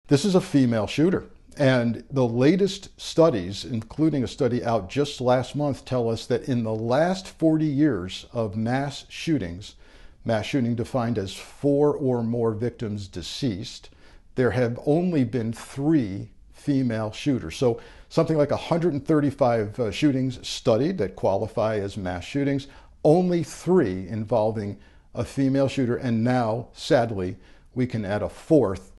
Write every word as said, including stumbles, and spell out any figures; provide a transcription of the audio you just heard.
This is a female shooter. And the latest studies, including a study out just last month, tell us that in the last forty years of mass shootings, mass shooting defined as four or more victims deceased, there have only been three female shooters. So something like one hundred thirty-five uh, shootings studied that qualify as mass shootings, only three involving a female shooter. And now, sadly, we can add a fourth